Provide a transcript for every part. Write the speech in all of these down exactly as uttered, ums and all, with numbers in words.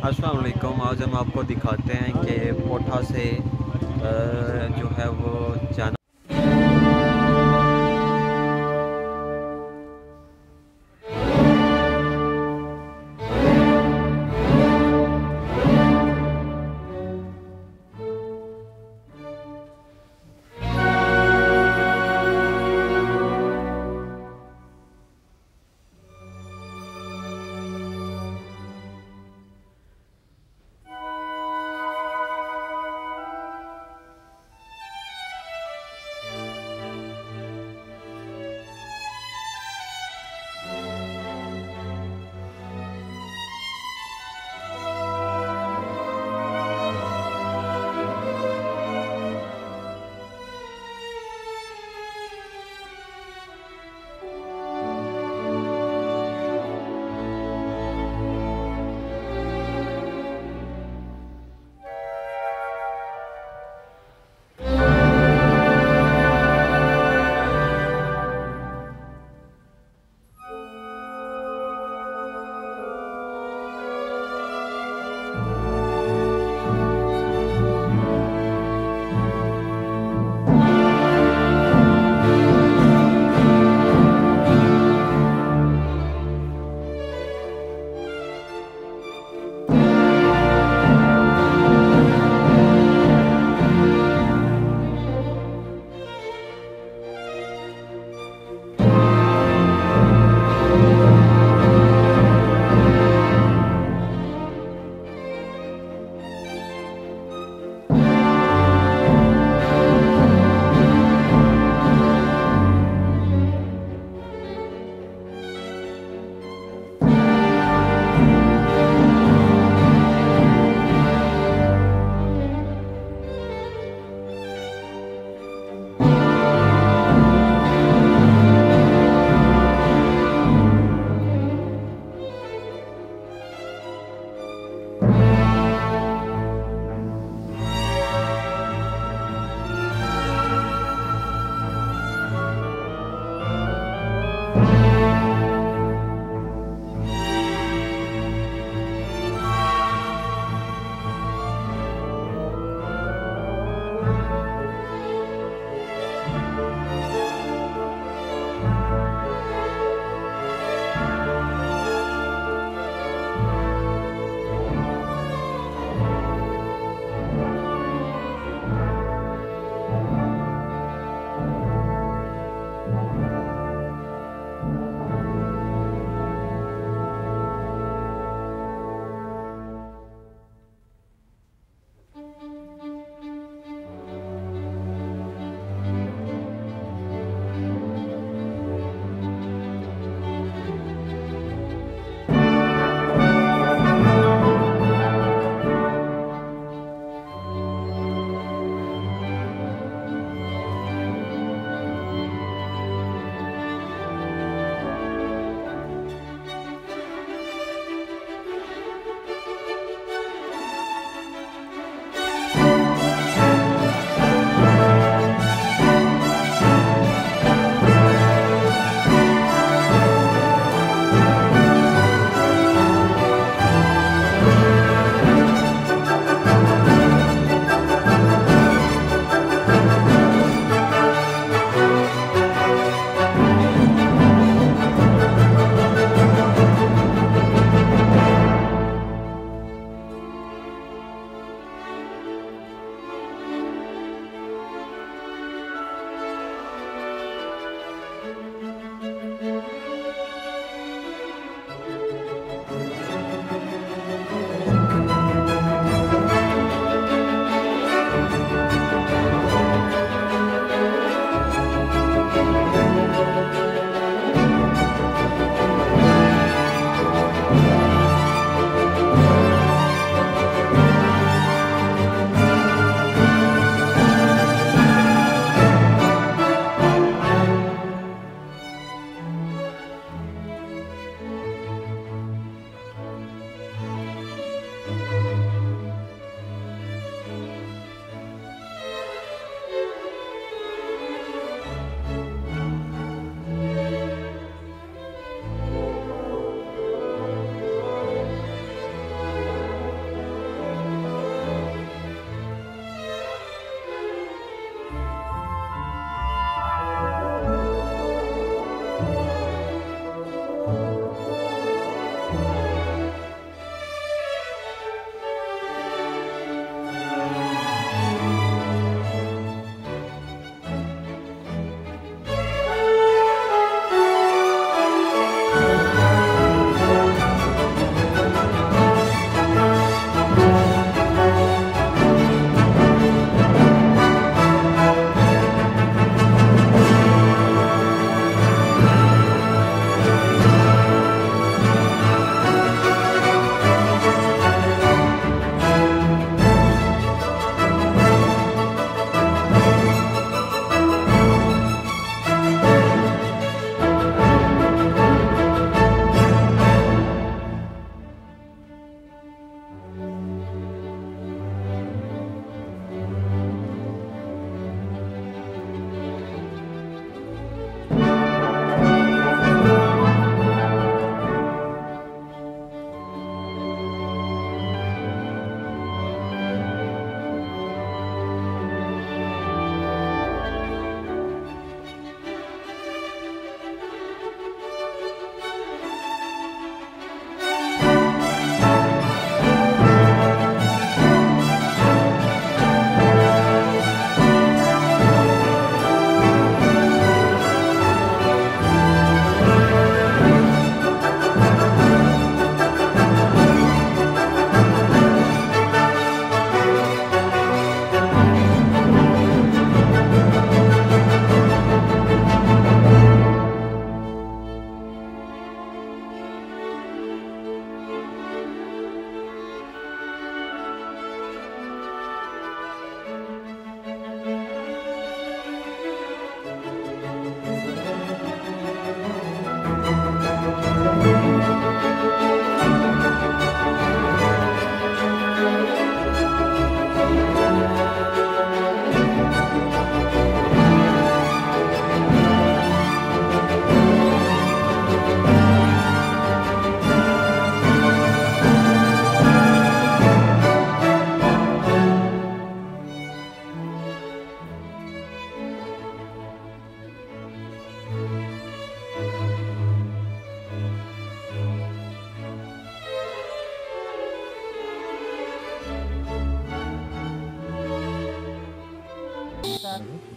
अस्सलाम वालेकुम। आज हम आपको दिखाते हैं कि कोठा से अ, जो है वो जाना।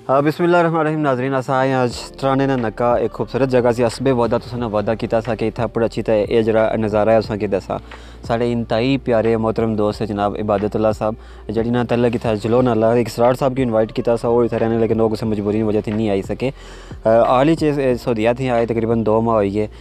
बिस्मिल्लाहिर्रहमानिर्रहीम नाज़रीन, असां आए आज तराने ना नक्का एक खूबसूरत जगह से असबे वादा तुसें वादा किया था कि इतना बड़ा अच्छी तरह जरा नज़ारा है असा कि दसा साढ़े इंतहाई प्यारे मोहतरम दोस्त है जनाब इबादतुल्लाह साहब जी ना तल्ला इतना जलोन आला एक सरार साहब की इन्वाइट किया सा वो इतना रहने लेकिन वो किसी मजबूरी की वजह से नहीं आई सके। हाल ही च सऊदीया थी आए तकरीबन दो माह हो गए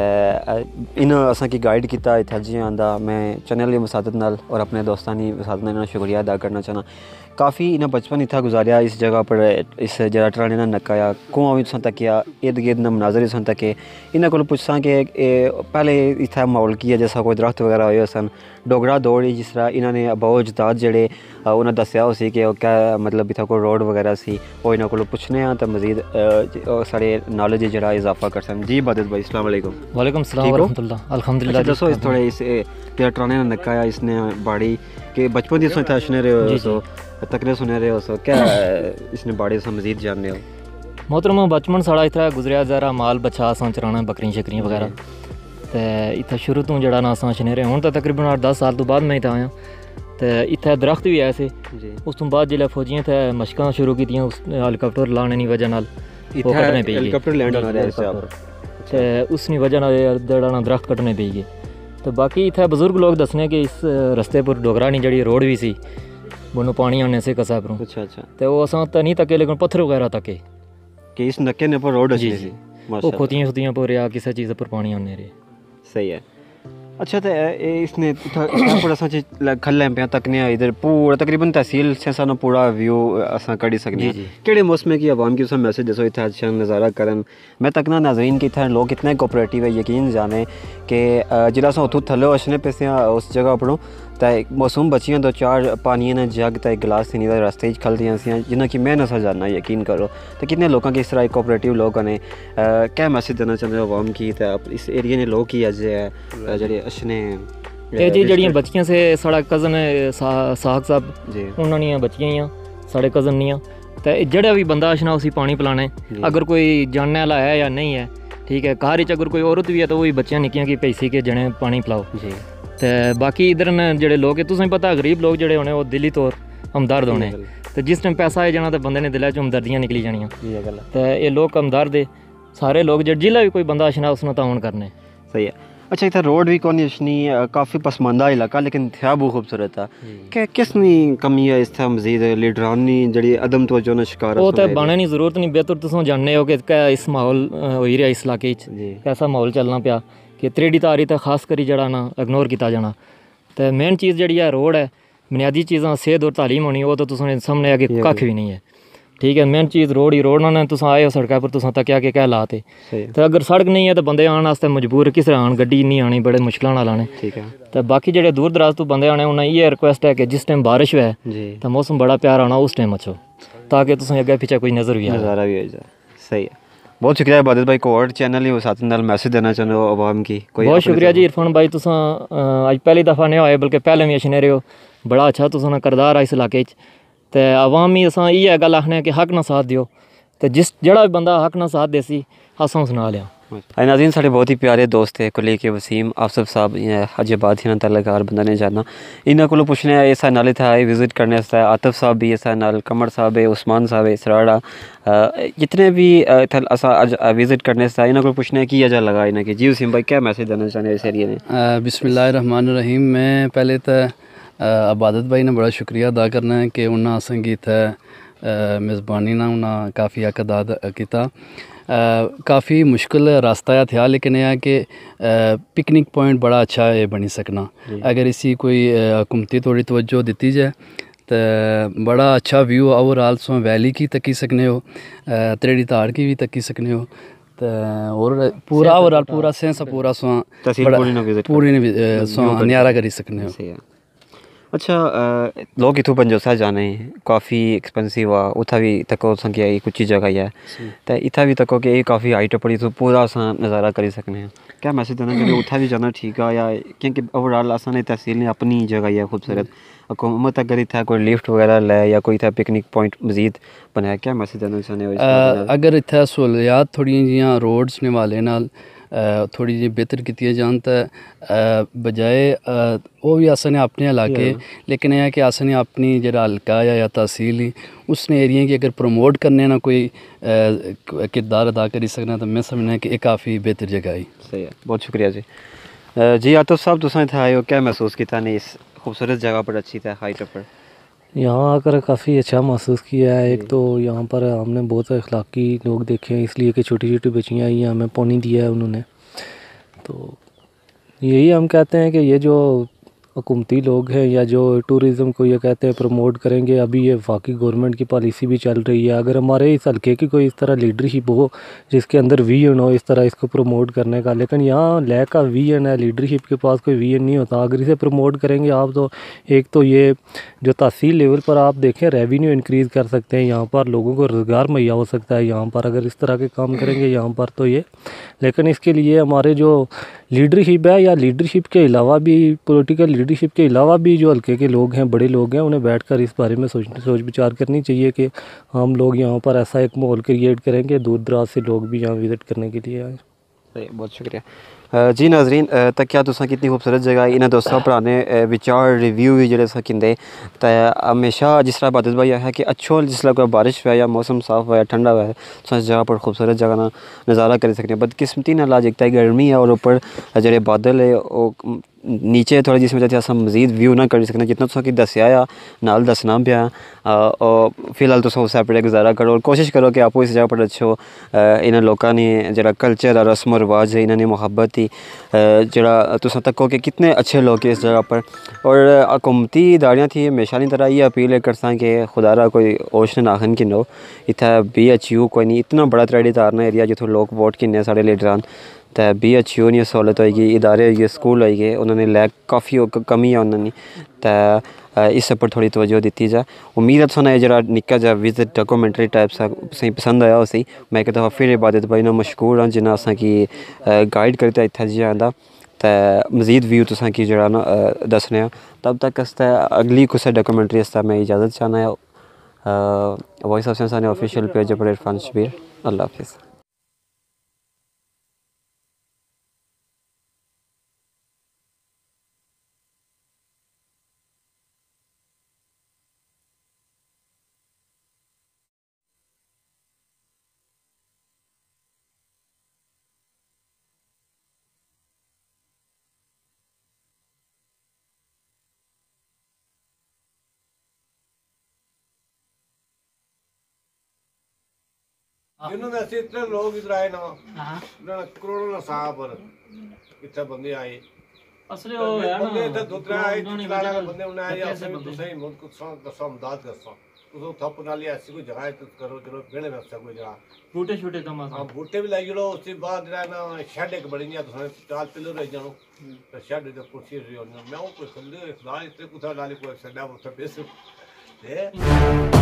तो इन असा की गाइड किया इतना जी आंदा मैं चैनल की वसादत नाल और अपने दोस्तों की वसादत नाल शुक्रिया अदा करना चाहना। काफ़ी इन्हें बचपन इतना गुजारिया इस जगह पर इस जरा टराने ना नक्काया कुआं भी तुसें तकिया इर्द गिर्द ना मनाजर तुसें तके इन्होंने को पुछसा कि पहले इतना माहौल की है जैसा कोई दरख्त वगैरह होए सन डोगरा दौड़ जिस तरह इन्होंने अबाओ अजदाद जड़े उन्हें दसिया हो सी कि क्या मतलब इतना कोई रोड वगैरह सी वो इन्होंने को पुछने तो मजीद साढ़े नॉलेज जरा इजाफा कर सन। जी इबादत भाई अस्सलाम वालेकुम। वालेकुम सलाम व रहमतुल्लाह अल्हम्दुलिल्लाह। दसो इस थोड़े इस जरा टराने ना नक्काया इसने बाड़ी के बचपन की इतना सुने रहे हो तकरे सुने रहे हो सो क्या इसने बाड़ी से मजीद जानने हो मोहतरमा बचपन साढ़ा इतना गुजरिया जरा माल बच्छा असां चराना बकरियां शकरियां वगैरह तो इतना शुरू तो जड़ा ना असां शनेरे हूँ तो तकरीबन अठ दस साल तो बाद मैं इतना आया तो इतना दरख्त भी ऐसे उस तो बाद जिसले फौजियां थे मशकां शुरू की हैलीकॉप्टर लाने की वजह नाल हैलीकॉप्टर लैंड तो उसकी वजह जड़ा ना दरख्त कटने पी गए। तो बाकी इतना बजुर्ग लोग दसने कि इस रस्ते पर डोगरा नहीं जड़ी रोड भी सी बोनो पानी आने से कसा पर अच्छा अच्छा तो वो असां तो नहीं तके लेकिन पत्थर वगैरह तके कि इस नक्के ने पर रोड अच्छी सी वो खोतियां खोतियां पर या किसी चीज़ पर पानी आने रहे सही है। अच्छा तो इसने पूरा असा खल्लें पे तकने इधर पूरा तकरीबन तहसील से सानू पूरा व्यू असा कड़ी सकने केड़े मौसम की आवाम की उस मैसेज दसो इतना अच्छा नज़ारा करन मैं तकना नाजरीन कि इतना लोग कितने कोऑपरेटिव है यकीन जाने कि जिला अस उतों थल्ले अछने पे उस जगह परों तो मौसम बचियां दो चार पानी ने जग तो एक गिलास थी रस्ते खल दियाँ सी जिन्हें कि मैं नसा जाना यकीन करो तो कितने लोगों की इस तरह कोऑपरेटिव लोग ने क्या मैसेज देना चाहते हो आवाम की इस एरिया ने लोग की अज है जेह्ड़े अच्छने ये जी जड़ियाँ बच्चियां से साढ़ा कज़न साहक साहब उन्होंने बच्चियां ही साढ़े कज़न नहीं तो जेड़ा भी बंदा अछना उसी पानी पिलाने अगर कोई जानने वाला है या नहीं है ठीक है घर च अगर कोई औरत भी है तो वही बच्चियां निक्कियां की पैसे के जने पानी पिलाओ जी। तो बाकी इधर न जेह्ड़े लोग तुसें पता गरीब लोग जेह्ड़े होने वो दिली तौर हमदर्द होने तो जिस टाइम पैसा आई जाना तो बंदे ने दिलै च हमदर्दियां निकली जानियां तो ये लोग हमदर्द सारे लोग जिला भी कोई बंदा अछना उसने ताउन करने सही है। अच्छा इतना रोड भी कौन अच्छी काफ़ी पसमानदा इलाका लेकिन था बहुत खूबसूरत था क्या किसनी कमी है इस था मजीद लीडरानी जड़ी अदम तवज्जो ना शिकार वो तो बाने की जरूरत नहीं बेहतर तुम जानने हो कि क्या इस माहौल हो रहा इस इलाके कैसा माहौल चलना पाया कि त्रेड़ी तारी तो खास करी जड़ा ना इग्नोर किया जाना तो मेन चीज़ जी है रोड है बुनियादी चीज़ां सेहत और तालीम होनी वो तो तुसें सामने आगे कख भी नहीं है ठीक है मेन चीज़ रोड ही रोड ना तुस आए हो सड़क पर तुसें तक्या कि क्या हालात है तो अगर सड़क नहीं है तो बंदे आने वास्ते मजबूर किस तरह आन गड्डी नहीं आनी बड़े मुश्किल नाल आने ठीक है। तो बाकी जेह्ड़े दूर दराज तो बंदे आने उन्हें ये रिक्वेस्ट है कि जिस टाइम बारिश होए तो मौसम बड़ा प्यारा आना उस टाइम अच्छो ताकि तुसें अग्गे पिछे कोई नज़र भी नज़ारा भी हो जाए सही है। बहुत शुक्रिया इबादत भाई कोर्ट चैनल ही साथ नाल मैसेज देना चाहते हो आवाम की कोई बहुत शुक्रिया जी इरफान भाई तुस अज पहली दफ़ा नहीं होए बल्कि पहले भी अच्छे रहे हो बड़ा अच्छा तुस करदार इस इलाके तो आवाम ही असां इ'यै गल्ल आखने कि हक ना साथ दियो तो जिस जेह्ड़ा भी बंदा हक ना साथ देसी असां सुना लिया। नाज़रीन साढ़े बहुत ही प्यारे दोस्त है कुली के वसीम आफसब साहब अज बाद ही तल्लकार बंदा नहीं जाना इन्होंने को पुछने इस नाल इतना आए विजिट करने आतिफ साहब भी इस नाल कमर साहब है उस्मान साहब है सराड़ा जितने भी असा अज विजिट करने से इन्होंने को पुछने की अजा लगा इन्हें कि जी वसीम भाई क्या मैसेज देना चाहते इस एरिया ने। बिस्मिल्लाहिर्रहमानिर्रहीम मैं पहले तो इबादत भाई ने बड़ा शुक्रिया अदा करना है कि उन्हें असेंगी इत्थै मेज़बानी ना उन्हें काफ़ी हक अदा किया काफ़ी मुश्किल रास्ता था लेकिन यह है कि पिकनिक पॉइंट बड़ा अच्छा है बनी सकना अगर इसी कोई हुकूमती थोड़ी तवज्जो दी जाए तो बड़ा अच्छा व्यू ओवरऑल सो वैली की तकी सकने हो त्रेड़ी ताड़ की भी तकी सकने हो तो और पूरा ओवरऑल पूरा सेंस पूरा सो पूरी सो न्यारा करी सकने हो। अच्छा लोग इतों पंजोसा जाने काफ़ी एक्सपेंसिव आ उतना भी तको संख्या कुछ जगह है तो इतना भी तको कि काफ़ी हाइट पड़ी तो पूरा असा नज़ारा करी सकने हैं क्या मैसेज देना चाहिए उतना भी जाना ठीक है या क्योंकि ओवरऑल असा तहसील ने अपनी जगह है खूबसूरत हुकूमत अगर इतना कोई लिफ्ट वगैरह ले या कोई इतना पिकनिक पॉइंट मजीद बनाया क्या मैसेज देना चाहते हो अगर इतना सहूलियात थोड़ी जियां रोड्स ने वाले नाल थोड़ी जी बेहतर कीतियां जान ते बजाए वो भी असें अपने इलाके लेकिन यह है कि असें अपनी जेह्ड़ा हल्का या तहसील ही उसने एरिया की अगर प्रमोट करने ना कोई किरदार अदा करी सकना तो मैं समझना कि ये काफ़ी बेहतर जगह है। सही है, बहुत शुक्रिया जी। जी आतिफ साहब, तुम इत्थै आए हो, क्या महसूस किया ने इस खूबसूरत जगह पर अच्छी तरह हाइट पर? यहाँ आकर काफ़ी अच्छा महसूस किया है। एक तो यहाँ पर हमने बहुत अखलाकी लोग देखे हैं, इसलिए कि छोटी छोटी बच्चियाँ आई हैं, हमें पानी दिया है उन्होंने। तो यही हम कहते हैं कि ये जो हुकूमती लोग हैं या जो टूरिज़म को ये कहते हैं प्रमोट करेंगे, अभी ये वाकई गवर्नमेंट की पॉलिसी भी चल रही है। अगर हमारे इस हल्के की कोई इस तरह लीडरशिप हो जिसके अंदर विजन हो इस तरह इसको प्रमोट करने का, लेकिन यहाँ लैक का विजन है, लीडरशिप के पास कोई विजन नहीं होता। अगर इसे प्रमोट करेंगे आप तो एक तो ये जो तहसील लेवल पर आप देखें रेवेन्यू इंक्रीज़ कर सकते हैं, यहाँ पर लोगों को रोज़गार मुहैया हो सकता है यहाँ पर अगर इस तरह के काम करेंगे यहाँ पर तो ये। लेकिन इसके लिए हमारे जो लीडरशिप है या लीडरशिप के अलावा भी पॉलिटिकल लीडरशिप के अलावा भी जो हल्के के लोग हैं, बड़े लोग हैं, उन्हें बैठकर इस बारे में सोच सोच विचार करनी चाहिए कि हम लोग यहाँ पर ऐसा एक माहौल क्रिएट करेंगे दूर दराज से लोग भी यहाँ विज़िट करने के लिए आए। सही, बहुत शुक्रिया जी। नाजरीन तक क्या तुसा कितनी खूबसूरत जगह इन्हें दोस्तों पुराने विचार रिव्यू भी जेह्ड़े सा किंदे ते हमेशा जिस तरह इबादत भाई है कि अच्छो जिसलै कोई बारिश होए या मौसम साफ होए ठंडा होए तो इस जगह पर खूबसूरत जगह ना नज़ारा करी सकने। बदकिस्मती नाल अज एक गर्मी है और उप्पर जेह्ड़े बादल है वो नीचे थोड़ी जिस वजह से अस मजीद व्यू ना करी सकने जितना तुसें दस्सेआ आ नाल दसना पिया। और फिलहाल तुस उस पर गुजारा करो और कोशिश करो कि आपो इस जगह पर अच्छो इन्होंने लोगों ने जेह्ड़ा कल्चर और रस्म रवाज है इन्होंने मुहब्बत ही जेह्ड़ा तुस तक्को कि कितने अच्छे लोग इस जगह पर। और हुकूमती इदारियां थी हमेशा नहीं तरह ये अपील करसा कि खुदारा कोई ओश ने नाखन कि नो इतना बी एच यू कोई नहीं इतना बड़ा त्रेड़ी तारना एरिया जितों लोग वोट किन्ने साढ़े लीडरान तो बी एच यू नहीं सहूलत होएगी, इदारे होइए, स्कूल होइए, उन्होंने लैक काफ़ी कमी है उन्होंने तो इस पर थोड़ी तवज्जो दी जाए। उम्मीद है तुसें जरा निक्का जा विजिट डॉक्यूमेंट्री टाइप सा तुसें पसंद आया उसी। मैं एक दफ़ा फिर इबादत भाई ना मशहूर हाँ जिन्हें असा कि गाइड करता इत्थै जी आंदा तो मजीद व्यू तुसें कि जरा ना दसने। तब तक आस्तै अगली कुछ डॉक्यूमेंट्री आस्तै मैं इजाज़त चाहना है। Voice of sense official page पर इरफान शबीर। अल्लाह हाफिज़। जिन्होंने ऐसे इतने लोग इधर आए ना उन्होंने करोड़ों ना साहब पर इतने बंदे आए असले हो यार बंदे इतने दूसरे आए चलाने वाले बंदे उन्हें आए ऐसे तो सही मुल्क को सौ दस मदद कर सौ तो थप नाली ऐसी कोई जगह तो करो चलो बेड़े में सब कोई जगह बूटे छूटे कम हां बूटे भी लगी लो उसके बाद ना शेड एक बड़ी नहीं तो चाल पिलो रह जानो तो शेड तो कुर्सी रही मैं वो कोई खंडे खुदा इतने कुछ नाली कोई शेड है वो सब बेस